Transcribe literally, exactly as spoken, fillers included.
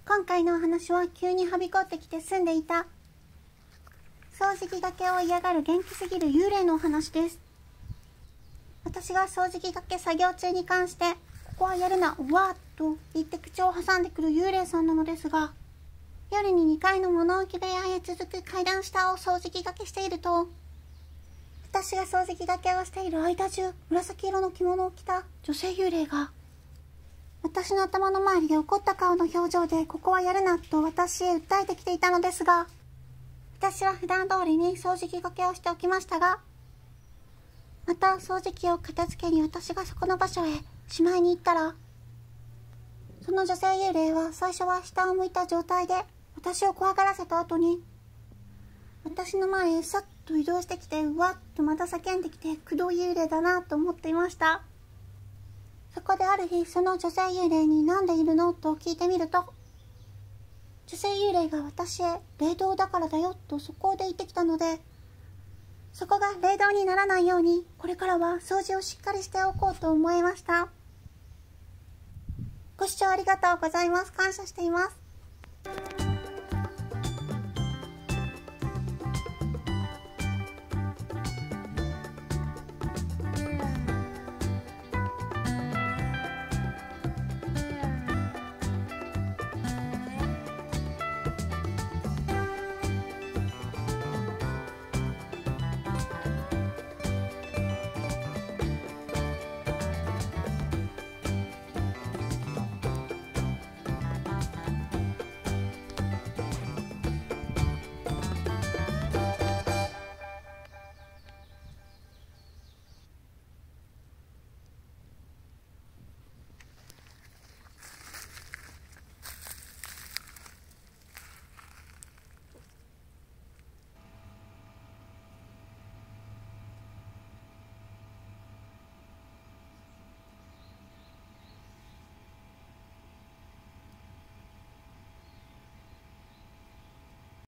今回のお話は急にはびこってきて住んでいた掃除機がけを嫌がる元気すぎる幽霊のお話です。私が掃除機がけ作業中に関して、ここはやるな、わーっと言って口を挟んでくる幽霊さんなのですが、夜ににかいの物置部屋へ続く階段下を掃除機がけしていると、私が掃除機がけをしている間中、紫色の着物を着た女性幽霊が、私の頭の周りで怒った顔の表情で、ここはやるなと私へ訴えてきていたのですが、私は普段通りに掃除機がけをしておきましたが、また掃除機を片付けに私がそこの場所へしまいに行ったら、その女性幽霊は最初は下を向いた状態で私を怖がらせた後に、私の前へさっと移動してきて、うわっとまた叫んできて、駆動幽霊だなと思っていました。そこである日、その女性幽霊になんでいるのと聞いてみると、女性幽霊が私へ霊道だからだよとそこで言ってきたので、そこが霊道にならないように、これからは掃除をしっかりしておこうと思いました。ご視聴ありがとうございます。感謝しています。